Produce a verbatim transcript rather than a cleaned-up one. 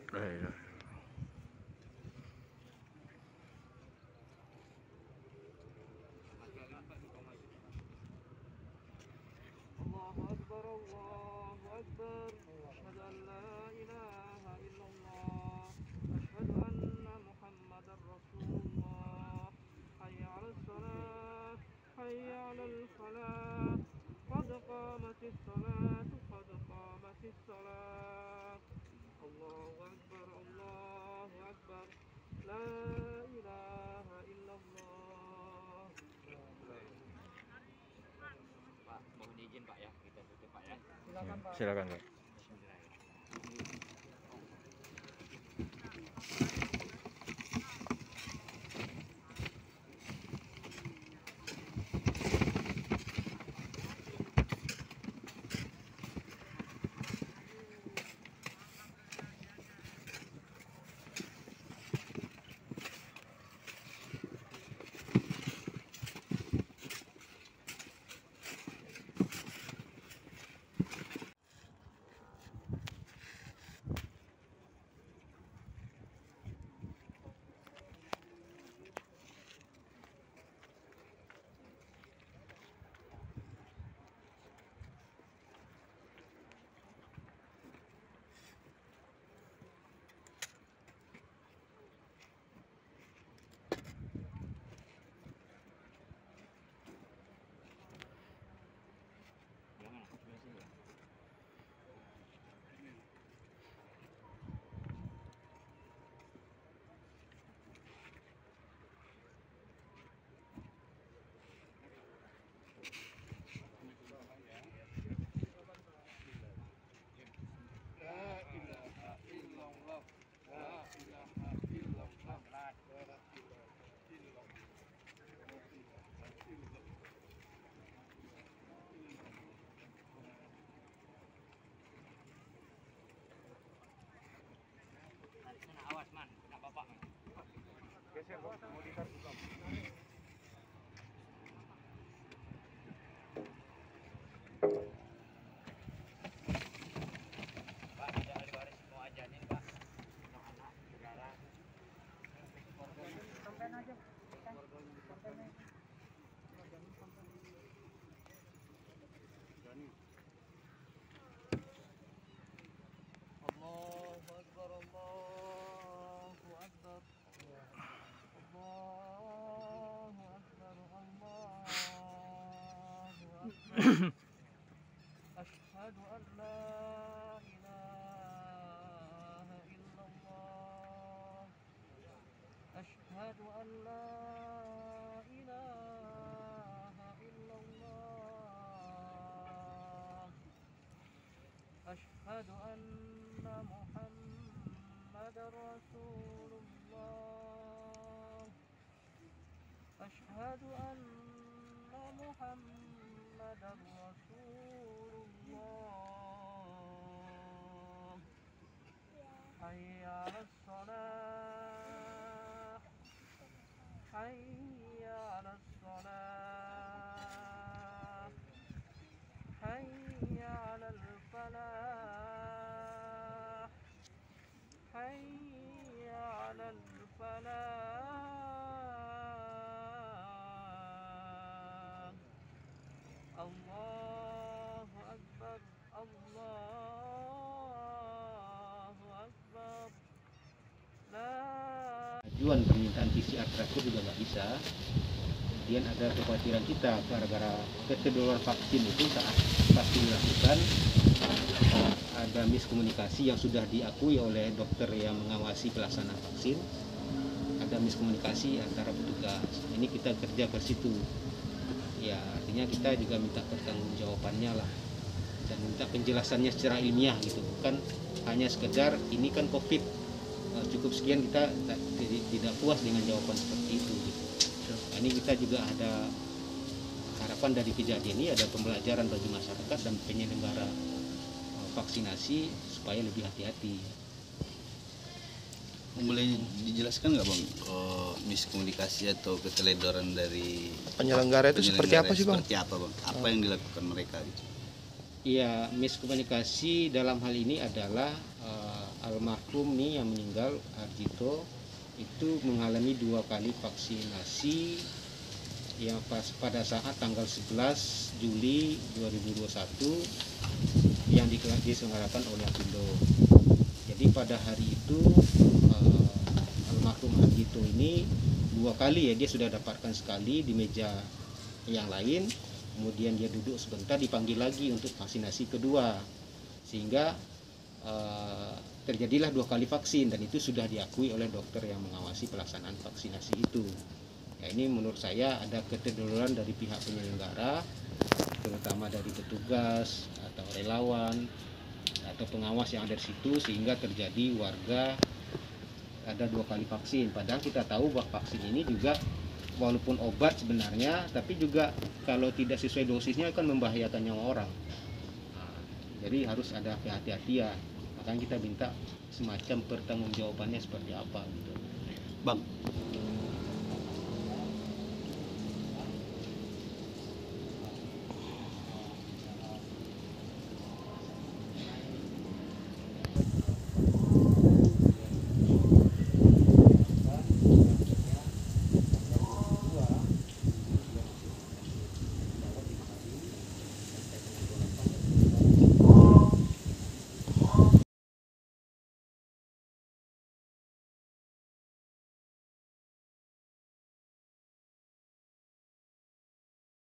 Iya. Allahu Akbar, Allahu Akbar. Asyhadu an la ilaha illallah. Asyhadu anna Muhammadar Rasulullah. Hayya 'alas shalah, hayya 'alal falah. Qad qamatis salatu, qad qamatis salah. Allahu Akbar, Allahu Akbar. La ilaha illallah. Pak, mohon izin Pak ya, kita tutup Pak ya. Silakan Pak. Silakan Pak. Jangan, sebelah sini ya. Tarik sana, awas man, kena bapak man. Geser Bos, mau ditarik belum? Pak, ada ahli waris mau ajanin Pak. Anak-anak, saudara. Sampein aja. Sampein aja. Allahu Akbar, Allahu Akbar. Allahu Akbar, Allahu Akbar. Asyhadu an la ilaha illallah. Asyhadu an la ilaha illallah. Asyhadu anna Muhammadar Rasulullah. Asyhadu anna Muhammadar Rasulullah. Hayya 'alas shalah, hayya 'alas shalah, hayya 'alal falah, hayya 'alal falah. Allahu Akbar, Allahu Akbar. La Tujuan permintaan P C R terakhir juga nggak bisa. Kemudian ada kekhawatiran kita gara-gara kekedoran vaksin itu saat vaksin dilakukan ada miskomunikasi yang sudah diakui oleh dokter yang mengawasi pelaksanaan vaksin. Ada miskomunikasi antara petugas. Ini kita kerja ke situ. Ya, artinya kita juga minta pertanggungjawabannya lah dan minta penjelasannya secara ilmiah gitu, bukan hanya sekedar ini kan COVID cukup sekian, kita tidak puas dengan jawaban seperti itu gitu. Nah, ini kita juga ada harapan dari kejadian ini, ada pembelajaran bagi masyarakat dan penyelenggara vaksinasi supaya lebih hati-hati. Boleh dijelaskan nggak Bang, oh, miskomunikasi atau keteledoran dari Penyelenggara itu seperti apa sih Bang? Seperti apa Bang? Apa yang dilakukan mereka? Iya, miskomunikasi dalam hal ini adalah uh, almarhum nih yang meninggal Arjito itu mengalami dua kali vaksinasi yang pas pada saat tanggal sebelas Juli dua ribu dua puluh satu yang diselenggarakan oleh Apindo. Jadi pada hari itu uh, almarhum Arjito ini dua kali ya, dia sudah dapatkan sekali di meja yang lain, kemudian dia duduk sebentar dipanggil lagi untuk vaksinasi kedua, sehingga uh, terjadilah dua kali vaksin dan itu sudah diakui oleh dokter yang mengawasi pelaksanaan vaksinasi itu. Ya, ini menurut saya ada keterdodoran dari pihak penyelenggara, terutama dari petugas atau relawan atau pengawas yang ada di situ, sehingga terjadi warga ada dua kali vaksin. Padahal kita tahu bahwa vaksin ini juga walaupun obat sebenarnya, tapi juga kalau tidak sesuai dosisnya akan membahayakan nyawa orang. Nah, jadi harus ada kehati-hatian. Makanya kita minta semacam pertanggungjawabannya seperti apa gitu. Bang,